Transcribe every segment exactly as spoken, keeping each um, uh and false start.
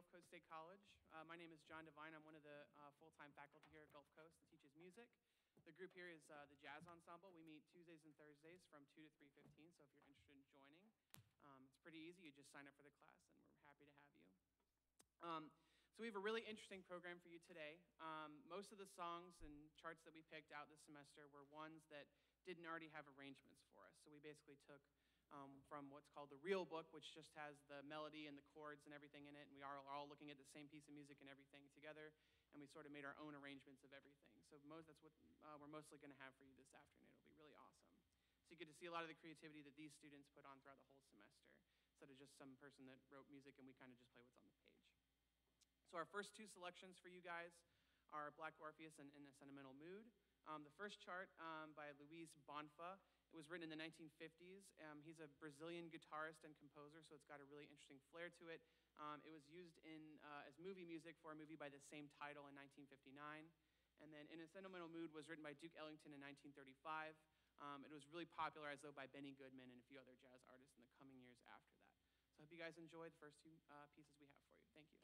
Gulf Coast State College. Uh, my name is John Devine. I'm one of the uh, full-time faculty here at Gulf Coast that teaches music. The group here is uh, the Jazz Ensemble. We meet Tuesdays and Thursdays from two to three fifteen, so if you're interested in joining, um, it's pretty easy. You just sign up for the class, and we're happy to have you. Um, so we have a really interesting program for you today. Um, most of the songs and charts that we picked out this semester were ones that didn't already have arrangements for us. So we basically took um, from what's called the real book, which just has the melody and the chords and everything in it, and we are all looking at the same piece of music and everything together, and we sort of made our own arrangements of everything. So most, that's what uh, we're mostly going to have for you this afternoon. It'll be really awesome. So you get to see a lot of the creativity that these students put on throughout the whole semester, instead of just some person that wrote music and we kind of just play what's on the page. So our first two selections for you guys are Black Orpheus and In a Sentimental Mood. Um, the first chart um, by Luis Bonfa. It was written in the nineteen fifties. Um, he's a Brazilian guitarist and composer, so it's got a really interesting flair to it. Um, it was used in, uh, as movie music for a movie by the same title in nineteen fifty-nine. And then In a Sentimental Mood was written by Duke Ellington in nineteen thirty-five. Um, it was really popularized, though, by Benny Goodman and a few other jazz artists in the coming years after that. So I hope you guys enjoy the first two uh, pieces we have for you. Thank you.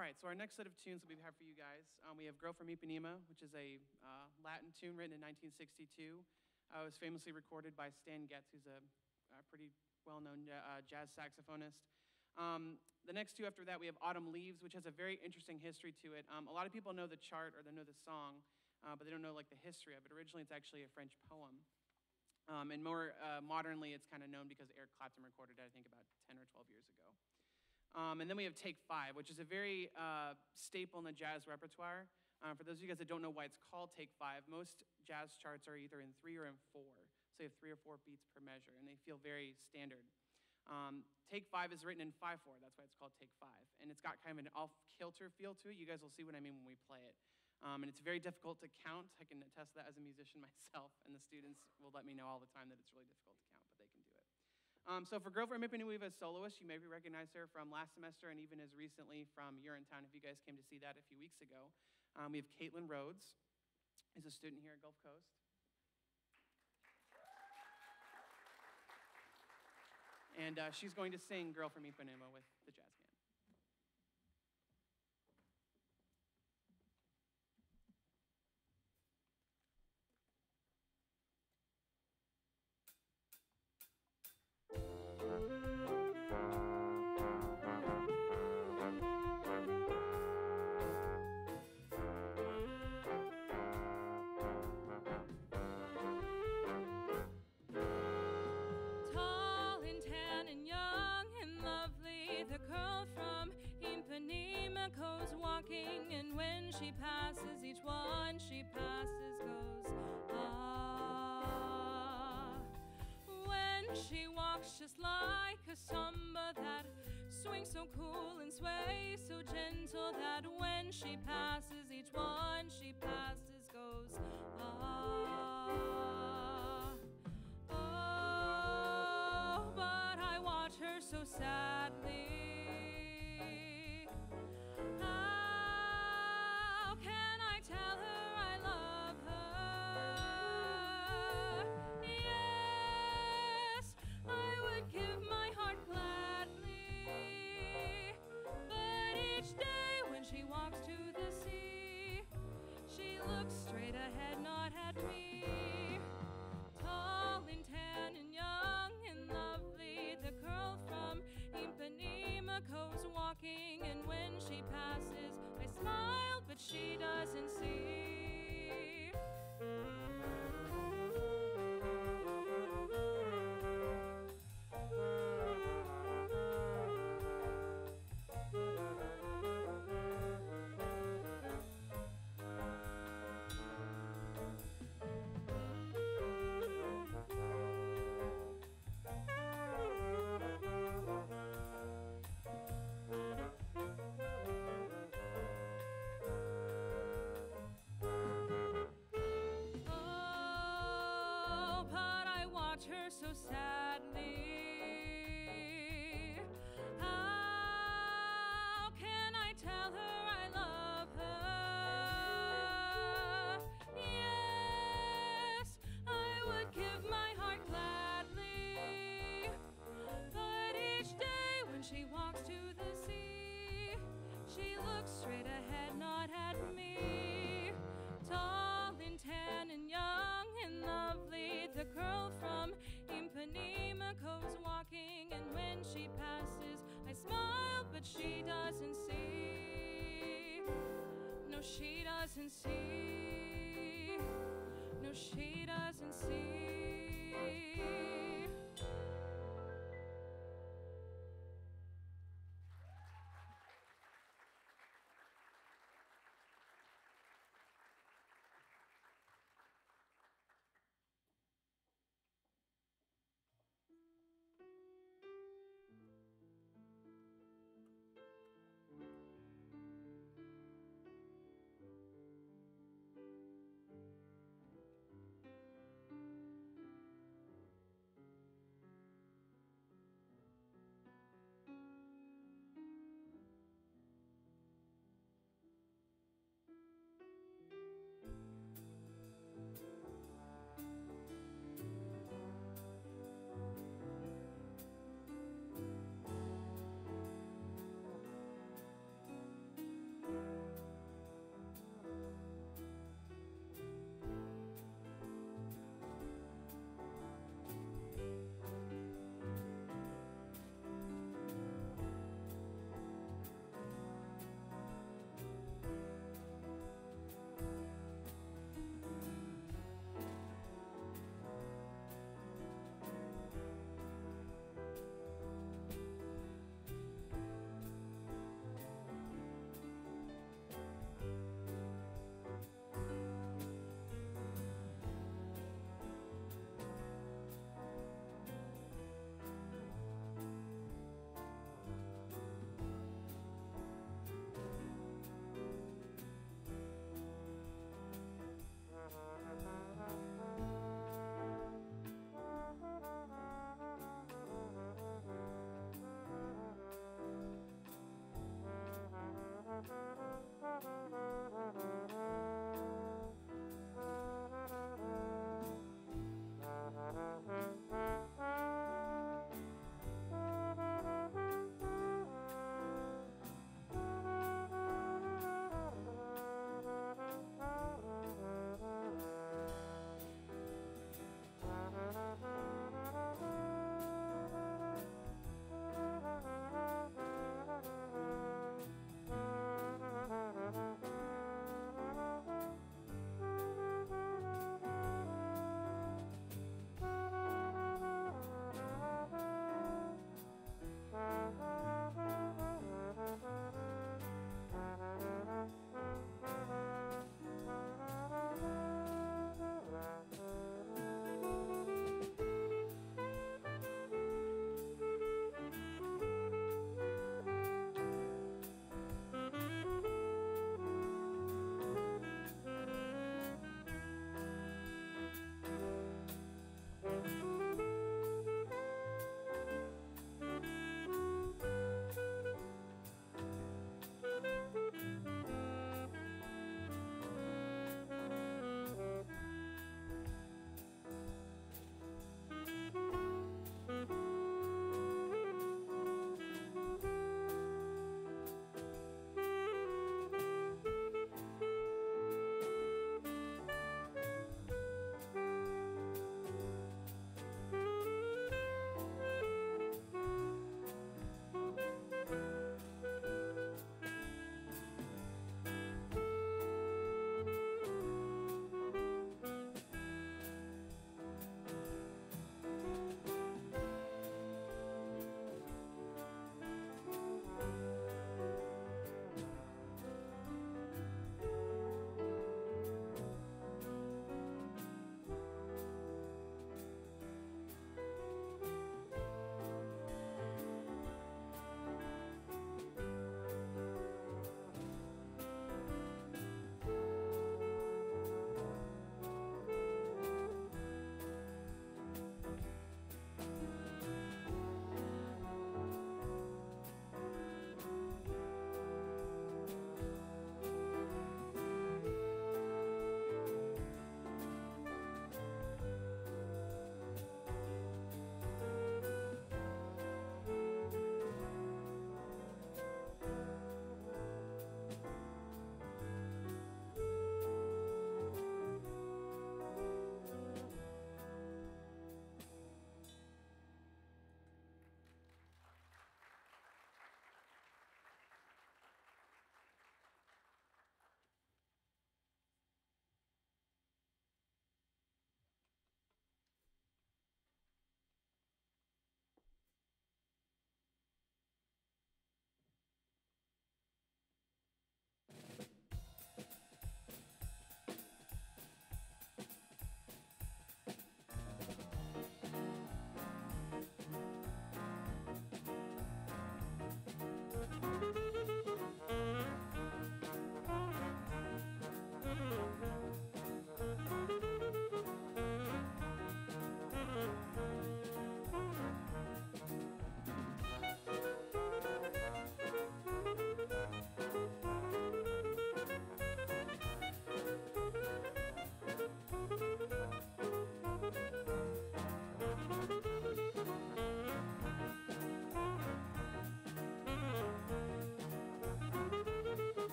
right, so our next set of tunes that we have for you guys, um, we have Girl from Ipanema, which is a uh, Latin tune written in nineteen sixty-two. Uh, it was famously recorded by Stan Getz, who's a, a pretty well-known uh, jazz saxophonist. Um, the next two after that, we have Autumn Leaves, which has a very interesting history to it. Um, a lot of people know the chart or they know the song, uh, but they don't know like the history of it. Originally, it's actually a French poem. Um, and more uh, modernly, it's kind of known because Eric Clapton recorded it, I think, about ten or twelve years ago. Um, and then we have Take Five, which is a very uh, staple in the jazz repertoire. Uh, for those of you guys that don't know why it's called Take Five, most jazz charts are either in three or in four. So you have three or four beats per measure, and they feel very standard. Um, Take Five is written in five four, that's why it's called Take Five. And it's got kind of an off-kilter feel to it. You guys will see what I mean when we play it. Um, and it's very difficult to count. I can attest to that as a musician myself, and the students will let me know all the time that it's really difficult to count, but they can do it. Um, so for Girl from Ipanema, we have a soloist. You may recognize her from last semester and even as recently from Urinetown, if you guys came to see that a few weeks ago. Um, we have Caitlin Rhodes, who's a student here at Gulf Coast. And uh, she's going to sing Girl from Ipanema with the jazz band. Goes walking, and when she passes, each one she passes goes, ah. When she walks just like a samba that swings so cool and sways so gentle that when she passes, each one she passes goes, ah. Oh, but I watch her so sadly. Straight ahead, not at me. Tall and tan and young and lovely, the girl from Ipanema goes walking, and when she passes, I smile, but she doesn't see. Her so sadly. How can I tell her I love her? Yes, I would give my heart gladly, but each day when she walks to the sea, she looks straight ahead, not at me. Tall and tan and young and lovely, the girl from Ipanema goes walking, and when she passes, I smile, but she doesn't see. No, she doesn't see. No, she doesn't see.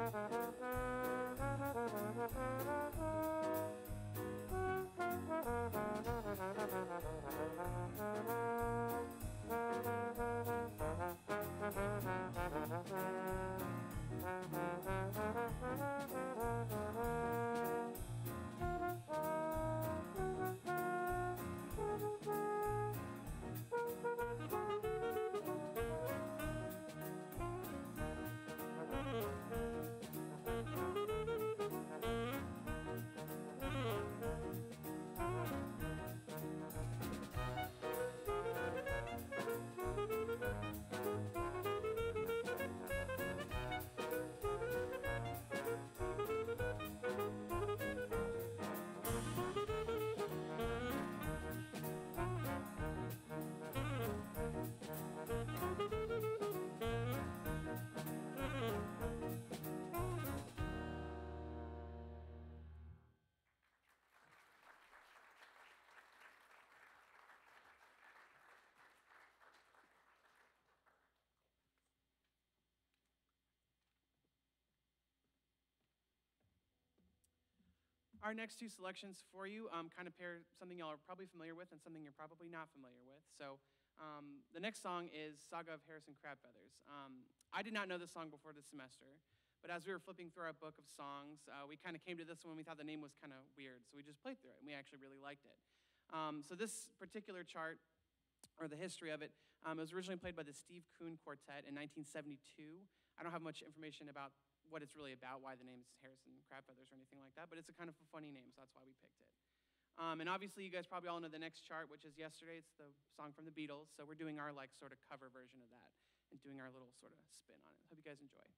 Our next two selections for you um, kind of pair something y'all are probably familiar with and something you're probably not familiar with. So um, the next song is Saga of Harrison Crabfeathers. Um, I did not know this song before this semester, but as we were flipping through our book of songs, uh, we kind of came to this one. We thought the name was kind of weird, so we just played through it, and we actually really liked it. Um, so this particular chart, or the history of it, um, it was originally played by the Steve Kuhn Quartet in nineteen seventy-two. I don't have much information about what it's really about, why the name is Harrison Crabfeathers or anything like that, but it's a kind of a funny name, so that's why we picked it. Um, and obviously, you guys probably all know the next chart, which is Yesterday. It's the song from the Beatles, so we're doing our like sort of cover version of that and doing our little sort of spin on it. Hope you guys enjoy.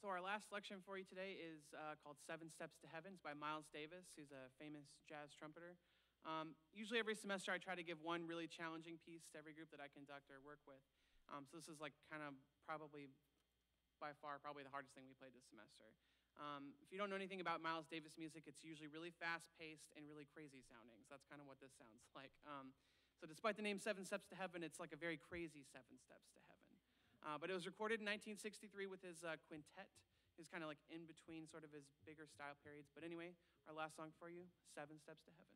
So our last selection for you today is uh, called Seven Steps to Heaven. It's by Miles Davis, who's a famous jazz trumpeter. Um, usually every semester I try to give one really challenging piece to every group that I conduct or work with. Um, so this is like kind of probably, by far, probably the hardest thing we played this semester. Um, if you don't know anything about Miles Davis music, it's usually really fast-paced and really crazy sounding. So that's kind of what this sounds like. Um, so despite the name Seven Steps to Heaven, it's like a very crazy seven steps to heaven. Uh, but it was recorded in nineteen sixty-three with his uh, quintet. It was kind of like in between sort of his bigger style periods. But anyway, our last song for you, Seven Steps to Heaven.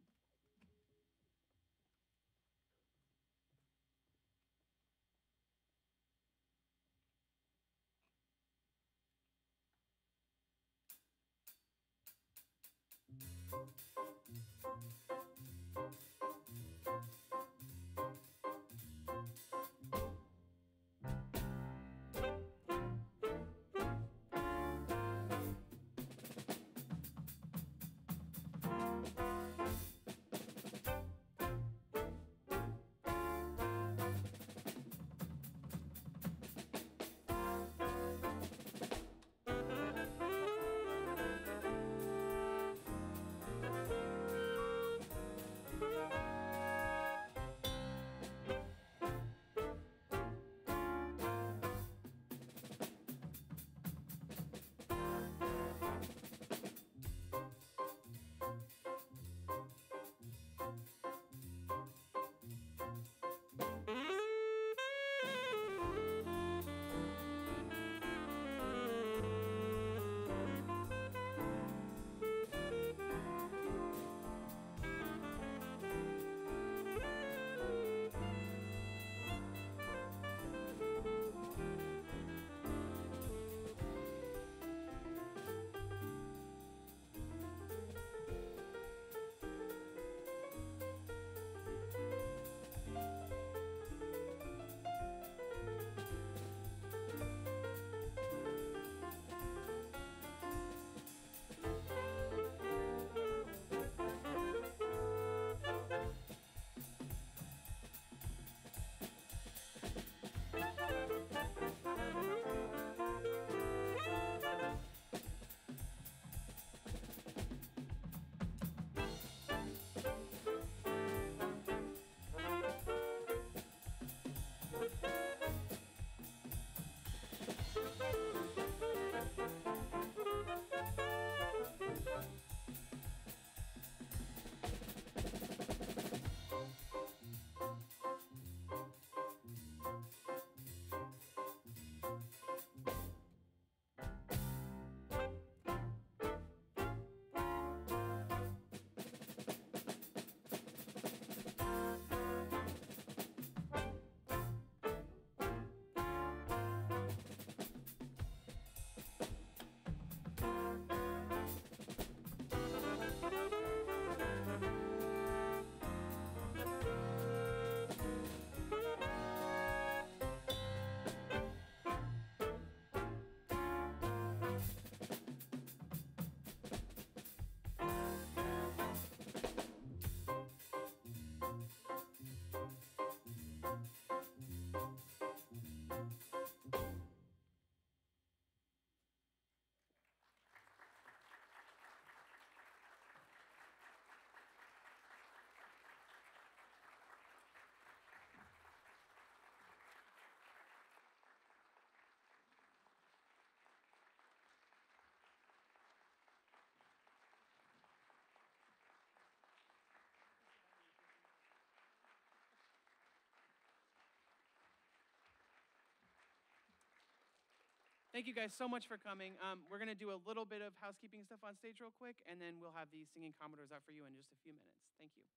Thank you guys so much for coming. Um, we're going to do a little bit of housekeeping stuff on stage real quick, and then we'll have the singing Commodores out for you in just a few minutes. Thank you.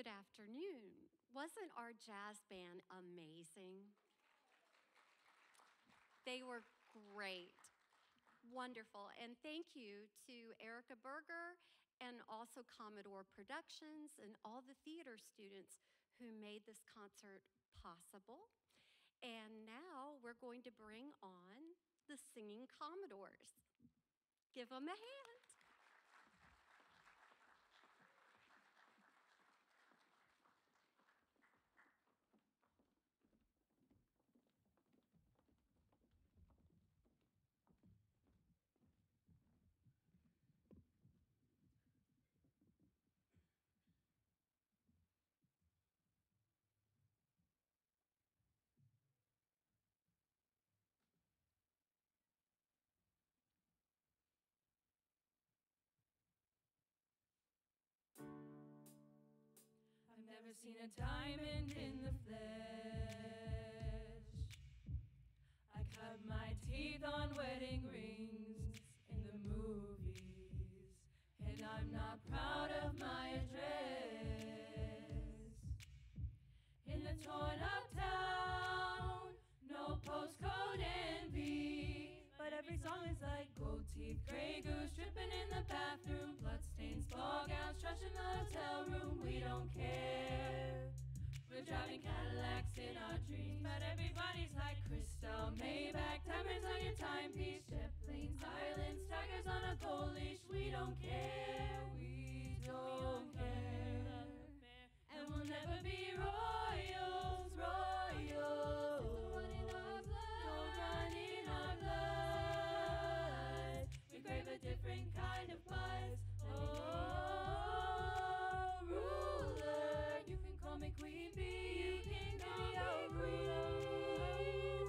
Good afternoon. Wasn't our jazz band amazing? They were great. Wonderful. And thank you to Erica Berger and also Commodore Productions and all the theater students who made this concert possible. And now we're going to bring on the Singing Commodores. Give them a hand. I've never seen a diamond in the flesh. I cut my teeth on wedding rings in the movies, and I'm not proud of my address. In the torn up town, no postcode N B, but every song is like gold teeth, gray goose, dripping in the bathroom, bloodstains, ball gowns, trash in the hotel room. We don't care. We're driving Cadillacs in our dreams, but everybody's like crystal, Maybach, diamonds on your timepiece, jet planes, islands, tigers on a gold leash. We don't care. We don't care. And we'll never be royals, royals. Don't run in our blood. We crave a different kind of buzz. Oh, ruler, you can call me Queen Bee. You can call me Queen.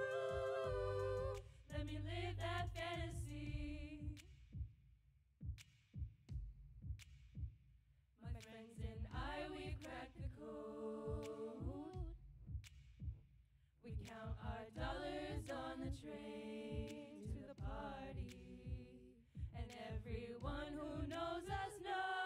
Let me live that fantasy. My friends and I, we cracked the code. We count our dollars on the train to the party. And everyone who knows us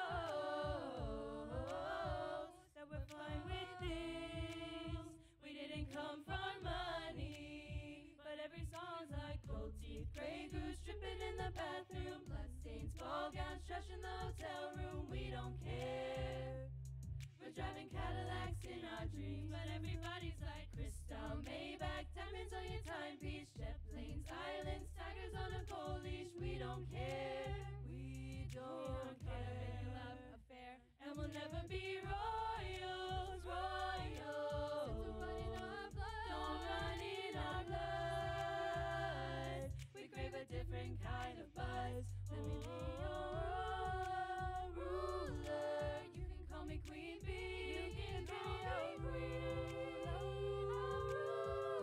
knows that we're fine with things. We didn't come from money, but every song's like gold teeth, gray goose, dripping in the bathroom, bloodstains, ball gowns, trash in the hotel room. We don't care. We're driving Cadillacs in our dreams, but everybody's like crystal, Maybach, diamonds on your timepiece, jet planes, islands, tigers on a gold leash. We don't care. We don't care. Love affair, and we'll never be royals, royals. Don't run in our blood. We crave a different kind of buzz. Let me be your ruler. You can call me Queen Bee. You can call me Queen.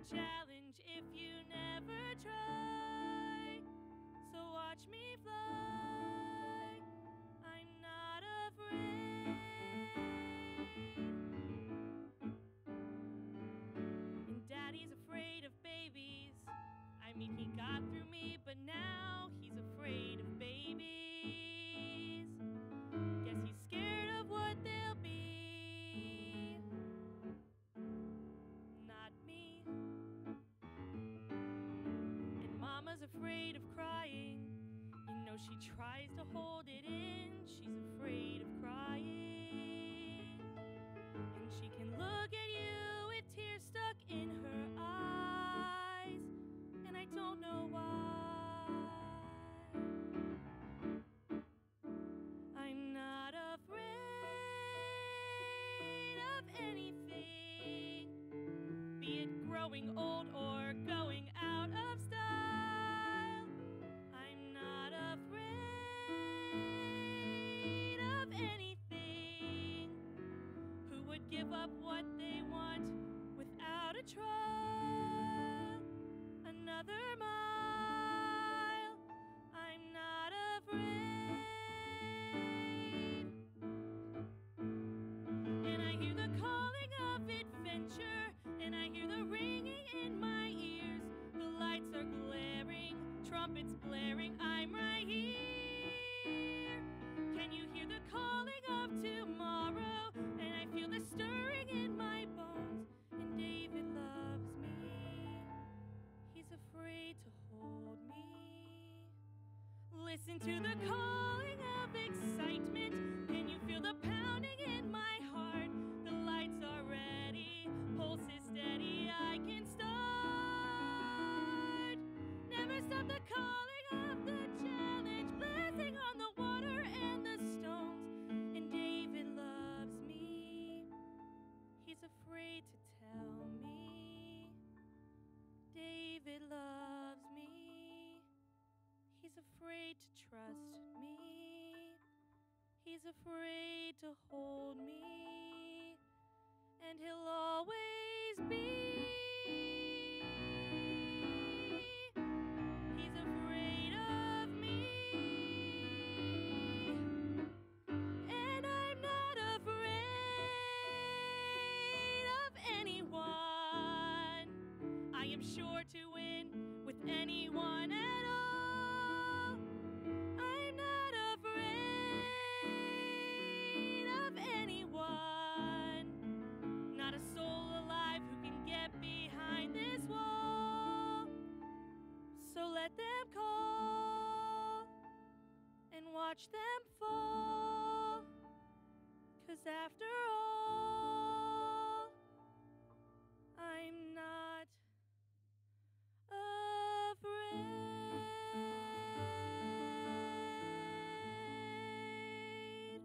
challenge if you never try. So watch me fly. I'm not afraid. And Daddy's afraid of babies. I mean, he got through me, but now he's afraid of babies. Guess he's scared of what they'll be. Not me. And Mama's afraid of crying. You know, she tries to hold it in. She's afraid of crying. And she can look at you with tears stuck in her eyes. And I don't know why. I'm not afraid of anything, be it growing old or going out of style. I'm not afraid of anything. Who would give up what they want without a trial? Another mile. I'm not afraid. And I hear the calling of adventure, and I hear the ringing in my ears. The lights are glaring, trumpets blaring, I'm right here. Can you hear the calling of tomorrow? And I feel the stirring in my bones. And David loves me. He's afraid to hold me. Listen to the calling of excitement. Can you feel the pounding in my heart? The lights are ready, pulse is steady, I can start. Never stop the calling of the challenge, blessing on the water and the stones. And David loves me. He's afraid to tell me. David loves me. He's afraid to trust me. He's afraid to hold me. And he'll always be. He's afraid of me. And I'm not afraid of anyone. I am sure to win with anyone at all. I'm not afraid of anyone. Not a soul alive who can get behind this wall. So let them call and watch them fall. 'Cause after all, I'm not afraid.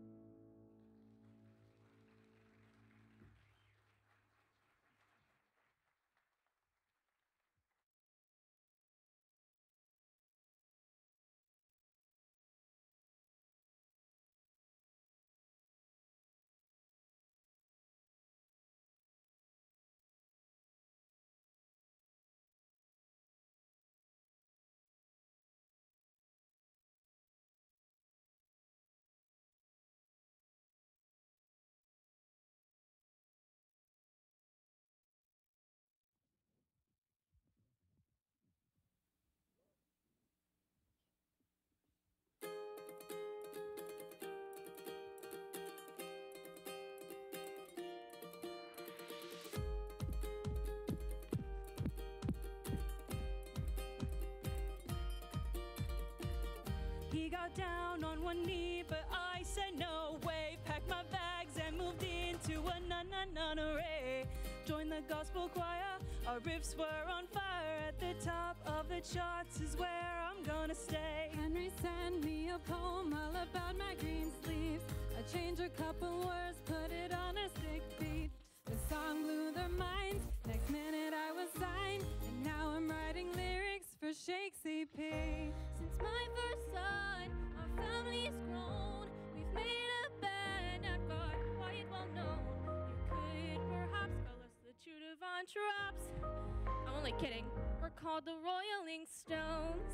He got down on one knee, but I said no way. Packed my bags and moved into a na-na-na-na-ray. Joined the gospel choir, our riffs were on fire. At the top of the charts is where I'm gonna stay. Henry sent me a poem all about my green sleeves. I changed a couple words, put it on a sick beat. The song blew their minds, next minute I was signed. And now I'm writing lyrics for Shake's E P. Since my first son, our family's grown. We've made a band and got quite well known. You could perhaps call us the truth of Devon drops. I'm only kidding. We're called the Royaling Stones.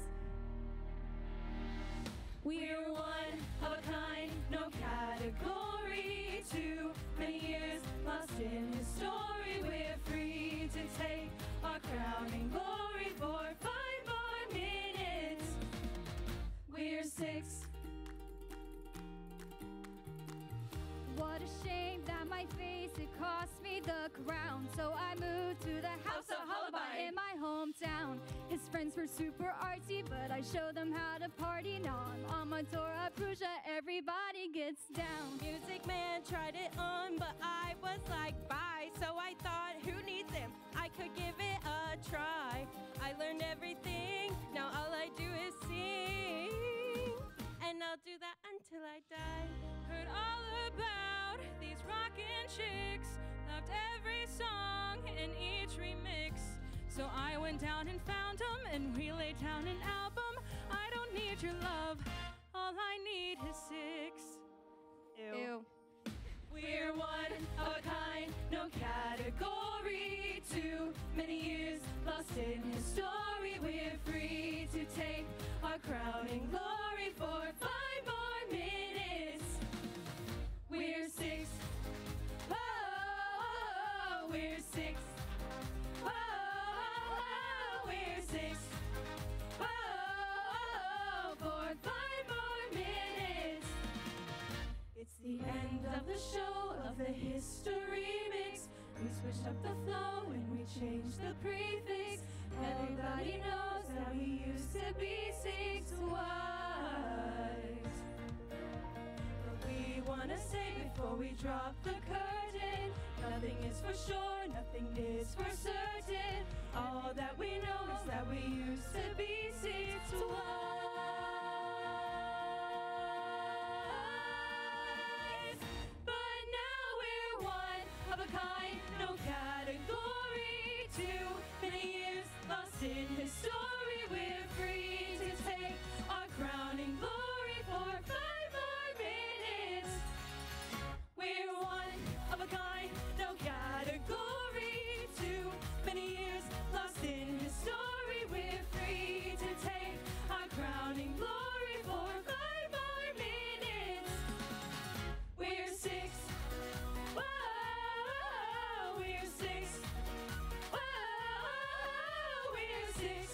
We're one of a kind, no category. Too many years lost in his story. We're free to take our crowning glory for five more minutes. We're six. What a shame that my face, it cost me the crown. So I moved to the house of Hullaby in my hometown. His friends were super artsy, but I showed them how to party. Now I'm on my tour of Prusa, everybody gets down. Music Man tried it on, but I was like, bye. So I thought, who needs him? I could give it a try. I learned everything, now all I do is sing. And I'll do that until I die. Heard all about these rockin' chicks, loved every song and each remix. So I went down and found them, and we laid down an album. I don't need your love, all I need is six. Ew. Ew. We're one of a kind, no category. Too many years lost in his story. We're free to take our crowning glory for five more minutes. We're six. Oh, oh, oh, we're six. Oh, oh, oh, we're six. Oh, oh, oh, for five more minutes. It's the end of the show of the history mix. We switched up the flow and we changed the prefix. Everybody knows that we used to be six wives. But we wanna say before we drop the curtain, nothing is for sure, nothing is for certain. All that we know is that we used to be six wives. But now we're one of a kind, no category. Too many years lost in his story. We're free to take our crowning glory for five more minutes. We're one of a kind, no category. Too many years lost in his story. We're free to take our crowning glory for five more minutes. We're six. Whoa, we're six. Whoa, we're six.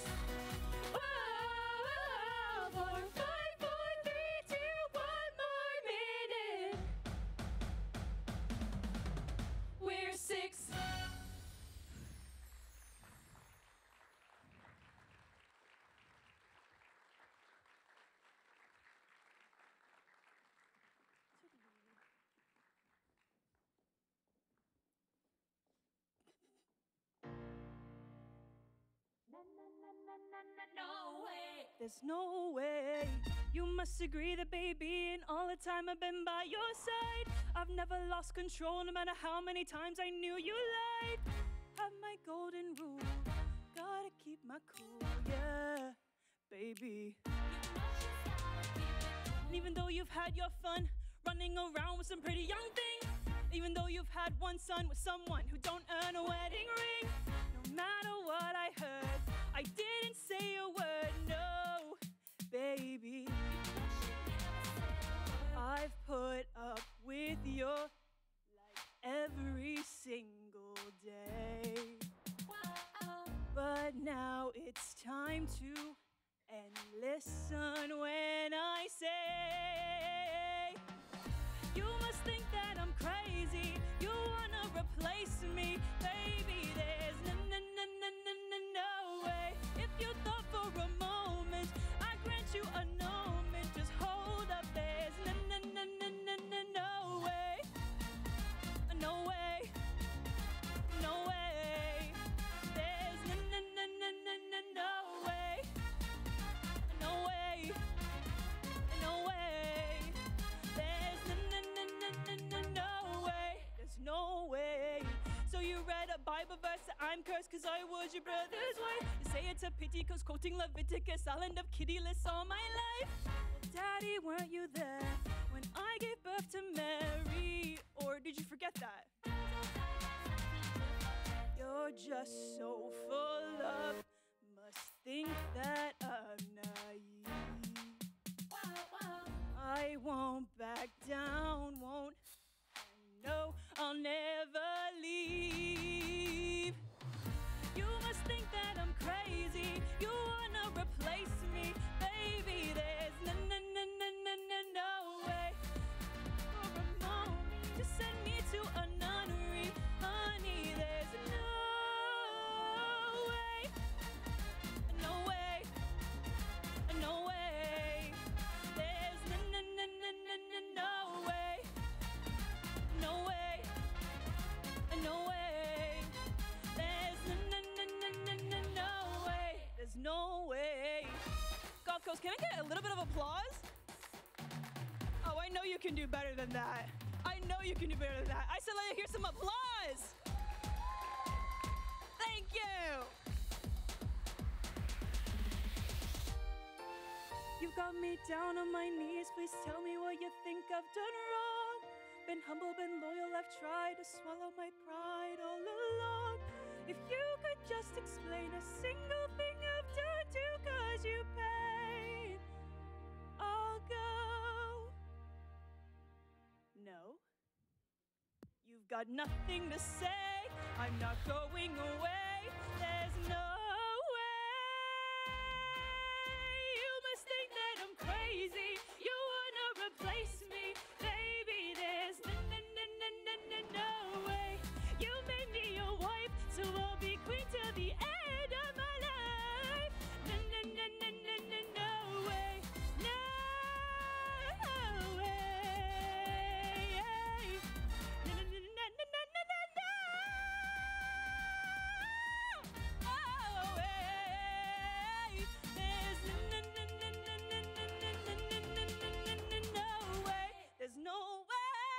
Whoa, for five, four, three, two, one more minute. We're six. No way. There's no way. You must agree that, baby, in all the time I've been by your side, I've never lost control, no matter how many times I knew you lied. Have my golden rule, gotta keep my cool, yeah, baby. And even though you've had your fun running around with some pretty young thing, even though you've had one son with someone who don't earn a wedding ring, no matter what I heard, I didn't say a word, no, baby. I've put up with your like every single day. But now it's time to and listen when I say, you must think that I'm crazy, you wanna replace me, baby. There's no, no, no, no, no, no, no way. If you thought for a moment I grant you annulment, just hold up. There's no, no, no, no, no, no, no way, no way, no way. There's no, no, no, no, no, no, no way, no way, no way. There's no, no, no, no, no, no, no way. There's no way. So you read a Bible verse that I'm cursed cause I was your brother's wife. You say it's a pity cause quoting Leviticus I'll end up kiddyless all my life. Well, Daddy, weren't you there when I gave birth to Mary? Or did you forget that? Yo, you're just so full of, must think that I'm naive. I won't back down, won't, I know I'll never leave. You must think that I'm crazy, you wanna replace me, baby, there's no, no, no, no, no, no, no way. For a moment, to send me to a nunnery, honey, there's no way, no way, no way. There's no, no, no, no, no, no, no way, no way, no way. There's no, no, no, no, no, no, no way. There's no way. Gulf Coast, can I get a little bit of applause? Oh, I know you can do better than that. I know you can do better than that. I said let me hear some applause. Thank you. You got me down on my knees. Please tell me what you think I've done wrong. Been humble, been loyal. I've tried to swallow my pride all along. If you could just explain a single thing I've done to cause you pain, I'll go. No. You've got nothing to say. I'm not going away. There's no way. You must think that I'm crazy. You wanna replace me, baby. There's no, no, no, no, no, no, no way. You made me your wife, so I'll be queen till the end of my life. No, no, no, no, no, no, no way. No way. No, no, no, no, no, no, no, no, no. Oh, way. There's no, no, no, no, no, no, no, no, no, no, no, no, no way. There's no way.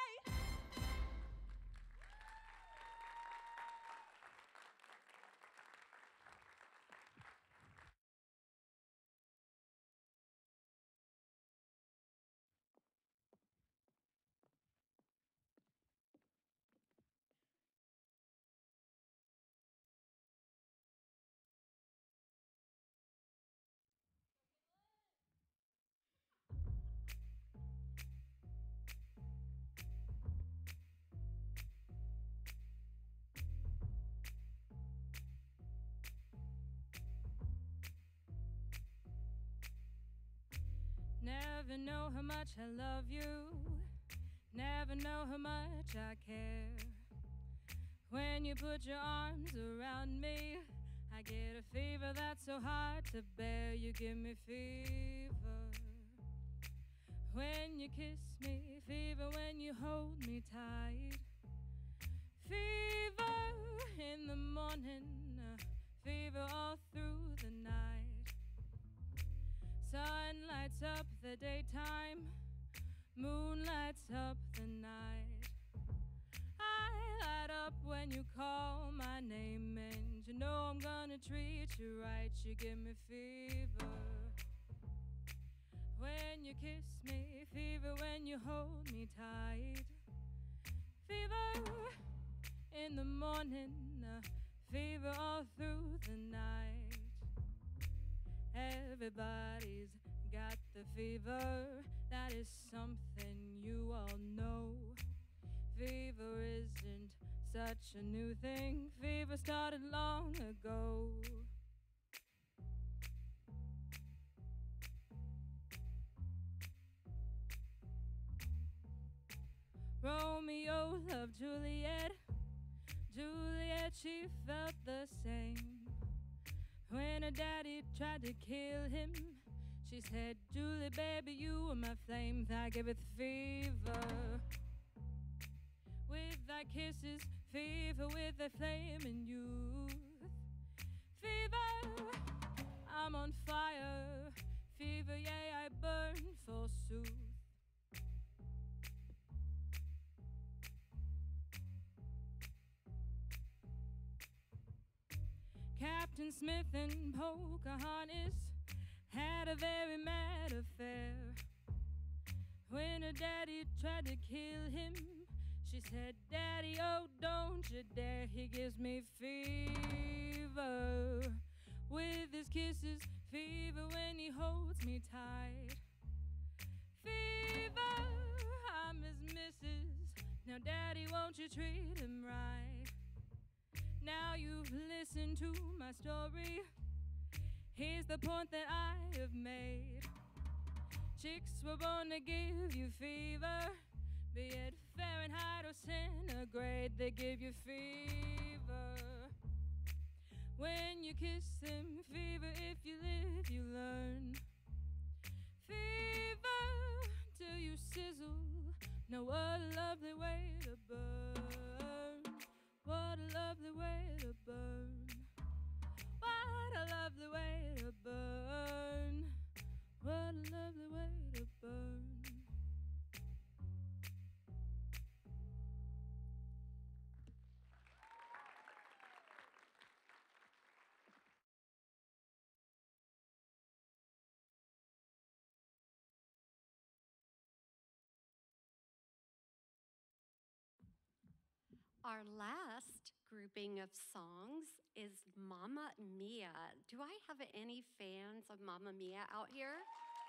Never know how much I love you. Never know how much I care. When you put your arms around me, I get a fever that's so hard to bear. You give me fever when you kiss me, fever when you hold me tight, fever in the morning, uh, fever all through the night. Sun lights up the daytime, moon lights up the night. I light up when you call my name, and you know I'm gonna treat you right. You give me fever when you kiss me, fever when you hold me tight, fever in the morning, uh, fever all through the night. Everybody's got the fever, that is something you all know. Fever isn't such a new thing, fever started long ago. Romeo loved Juliet, Juliet, she felt the same. When her daddy tried to kill him, she said, Julie, baby, you were my flame. I gave it fever with thy kisses, fever with thy flame and youth. Fever, I'm on fire. Fever, yeah, I burn forsooth. Captain Smith and Pocahontas had a very mad affair. When her daddy tried to kill him, She said, Daddy, oh, don't you dare, he gives me fever. With his kisses, fever when he holds me tight. Fever, I'm his missus. Now, Daddy, won't you treat him right? Now you've listened to my story. Here's the point that I have made. Chicks were born to give you fever. Be it Fahrenheit or centigrade, they give you fever. When you kiss them, fever. If you live, you learn. Fever till you sizzle. Now what a lovely way to burn. What a lovely way to burn. What a lovely way to burn. What a lovely way to burn. Our last grouping of songs is Mamma Mia. Do I have any fans of Mamma Mia out here?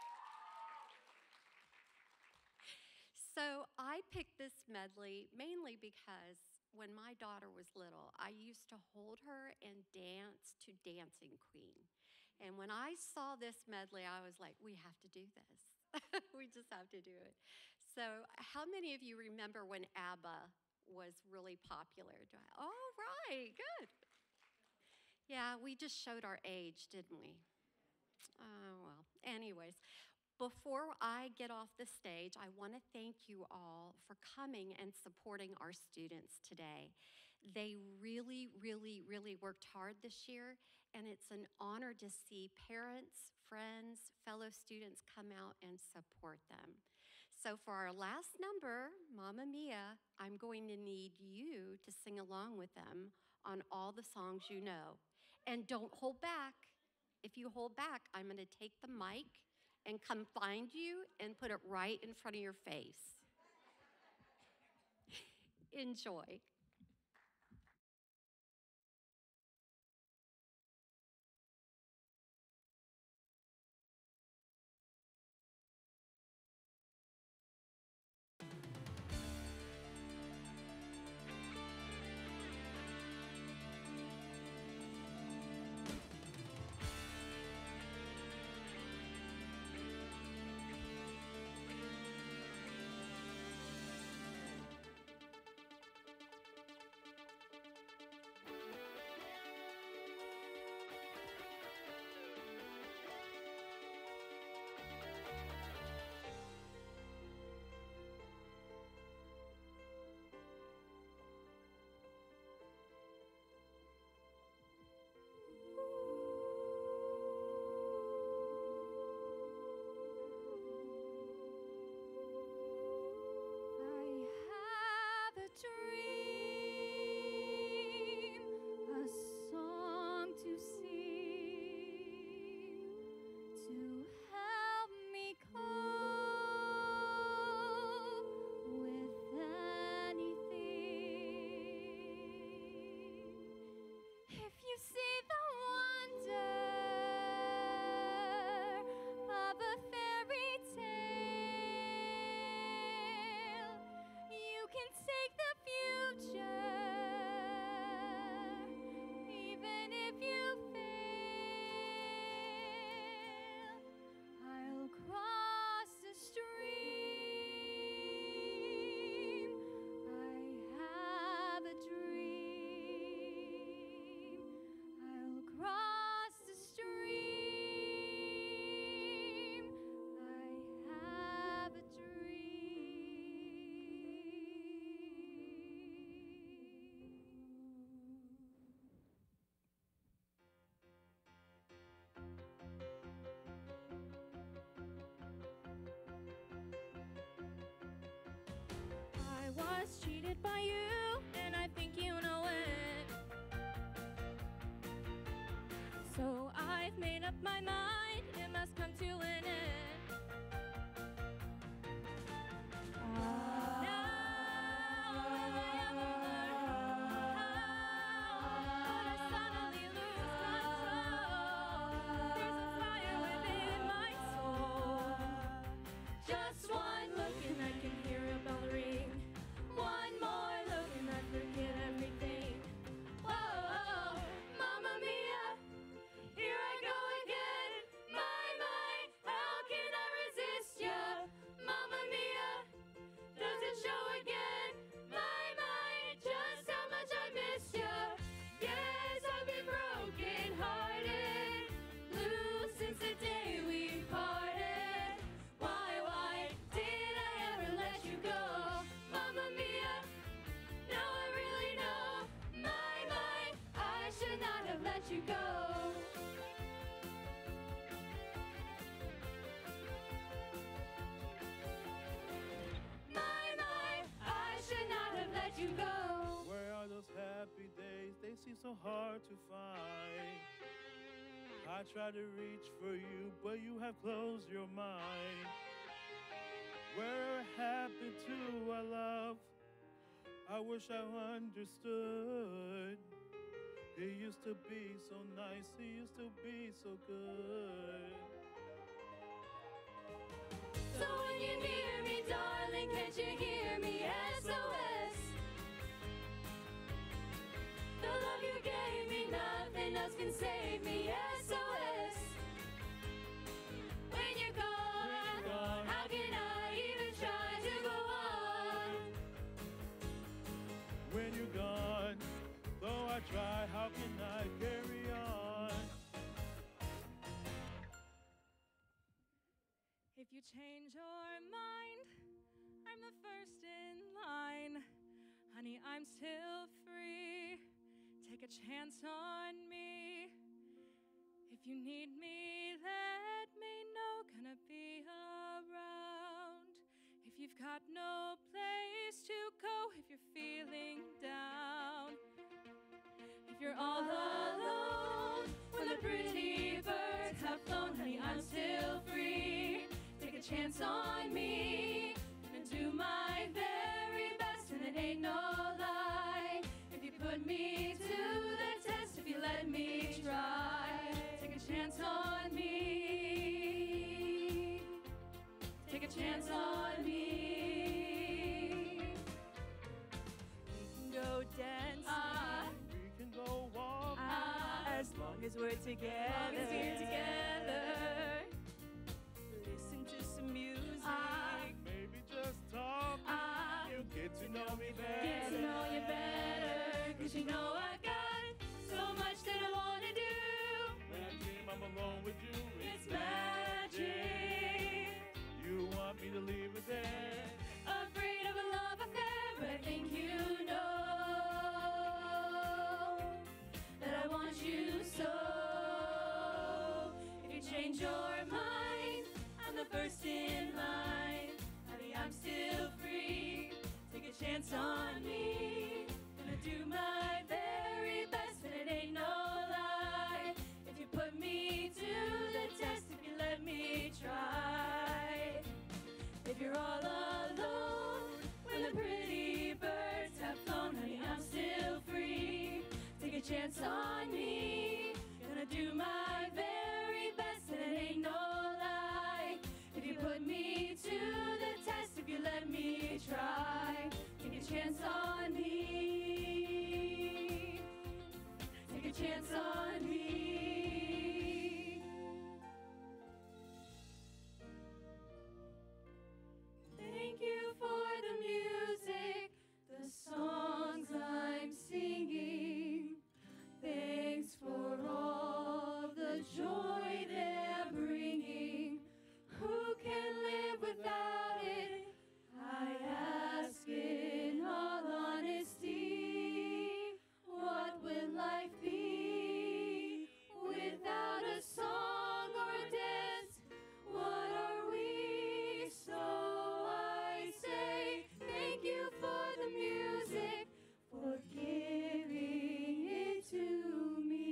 So I picked this medley mainly because when my daughter was little, I used to hold her and dance to Dancing Queen. And when I saw this medley, I was like, we have to do this. We just have to do it. So how many of you remember when ABBA was really popular? Do I, oh, right, good. Yeah, we just showed our age, didn't we? Oh, well, anyways, before I get off the stage, I want to thank you all for coming and supporting our students today. They really, really, really worked hard this year, and it's an honor to see parents, friends, fellow students come out and support them. So for our last number, Mamma Mia, I'm going to need you to sing along with them on all the songs you know. And don't hold back. If you hold back, I'm going to take the mic and come find you and put it right in front of your face. Enjoy. Was cheated by you, and I think you know it. So I've made up my mind, it must come to an end. Now so hard to find. I try to reach for you, but you have closed your mind. Where happened to our love? I wish I understood. It used to be so nice, it used to be so good. So when you near me, darling, can't you hear me? S O S. The love you gave me, nothing else can save me. S O S. When you're gone, gone. how can I even try to go on? When you're gone, though I try, how can I carry on? If you change your mind, I'm the first in line. Honey, I'm still free. Take a chance on me. If you need me, let me know. Gonna be around. If you've got no place to go, if you're feeling down, if you're all alone, when the pretty birds have flown, honey, I'm still free. Take a chance on me and do my very best, and it ain't no lie. If you put me to the test, if you let me try, take a chance on me. Take a chance on me. We can go dancing. Ah, We can go walk. ah, As long as we're together. long as we're together. Listen to some music. Ah, Maybe just talk. ah, You get to know me better. get to know you better. Cause you know I got so much that I wanna do. When I dream I'm alone with you, It's magic. You want me to leave it there? Afraid of a love affair, but I think you know that I want you so. If you change your mind, I'm the first in line. Honey, I'm still free. Take a chance on me. Gonna do my very best, and it ain't no lie. If you put me to the test, if you let me try. If you're all alone, when the pretty birds have flown, honey, I'm still free. Take a chance on me. Gonna do my very best, and it ain't no lie. If you put me to the test, if you let me try, take a chance on me. Take a chance on me. Thank you for the music, the songs I'm singing. Thanks for all the joy they're bringing. Who can live without it? I ask in all honesty. What would life be without a song or a dance? What are we? So I say thank you for the music, for giving it to me.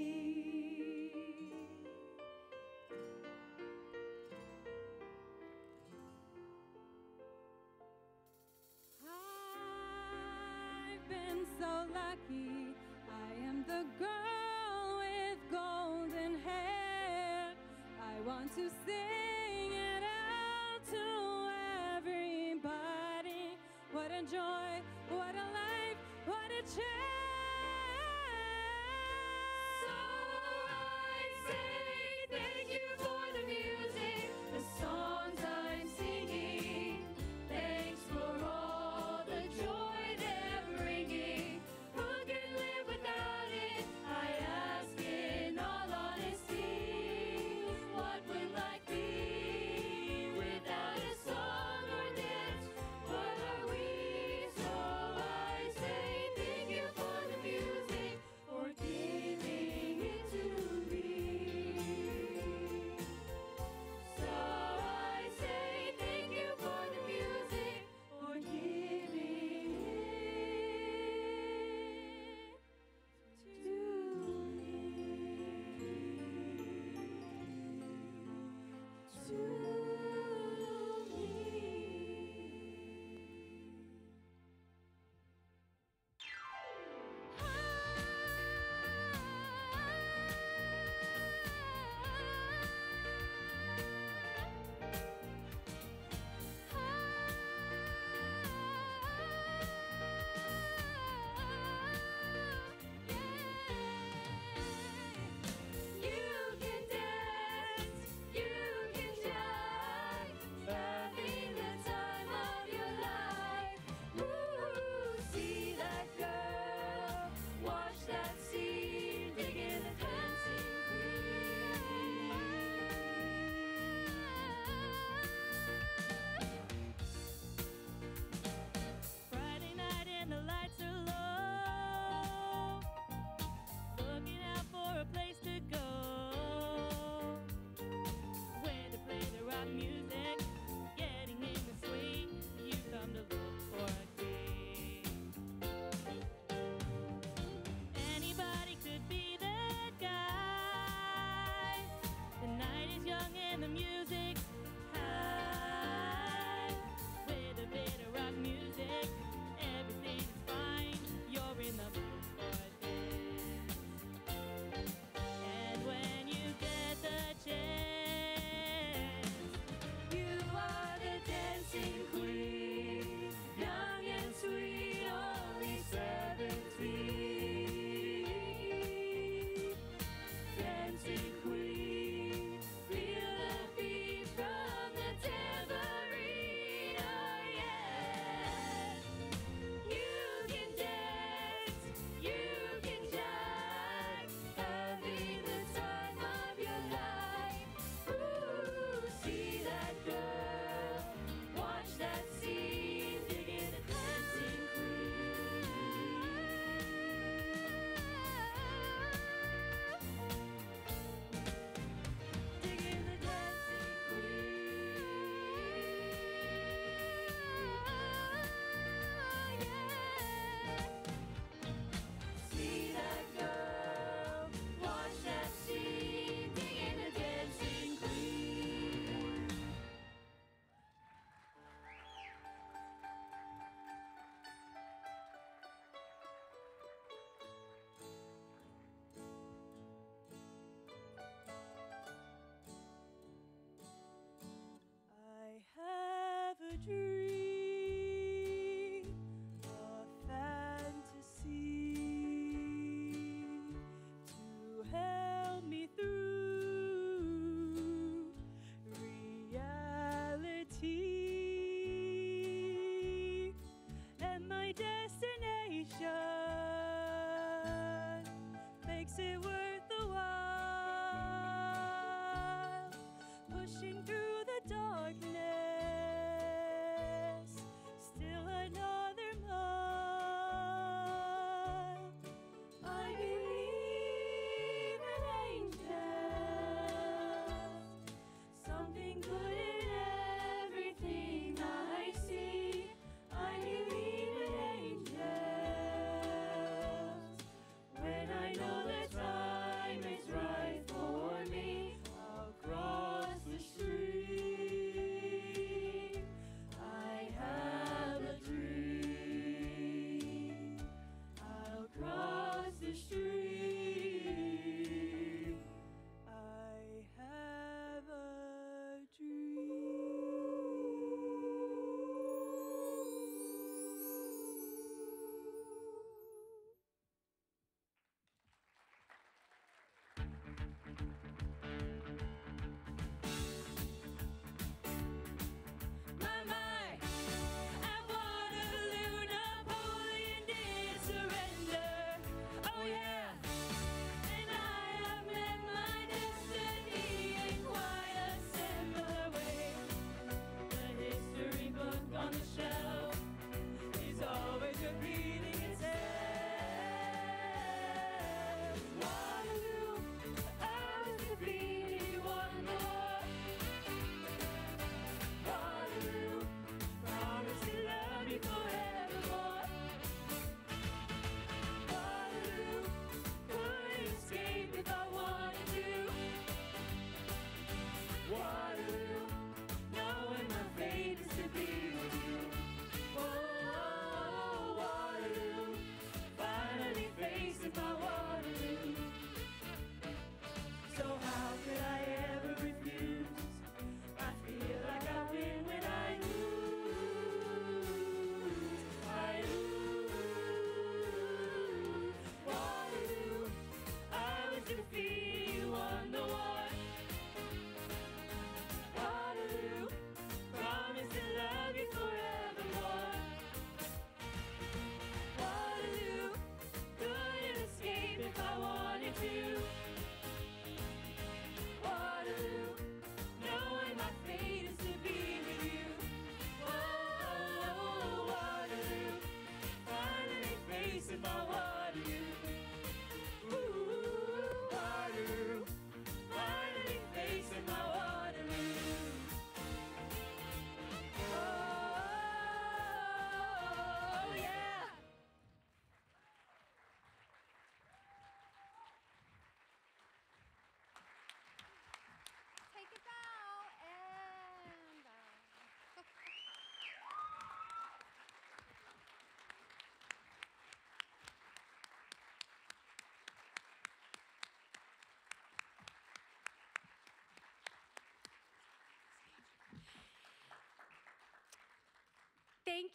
I've been so lucky. I am the girl with golden hair. I want to sing it out to everybody. What a joy, what a life, what a chance. So I say thank you for the music, the songs I'm singing. Thanks for all the joy they're bringing. Who can live without it? I ask in all honesty. What would life be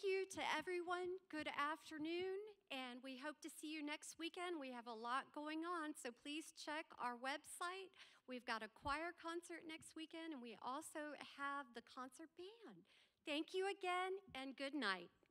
thank you to everyone. Good afternoon, and we hope to see you next weekend. We have a lot going on, so please check our website. We've got a choir concert next weekend, and we also have the concert band. Thank you again, and good night.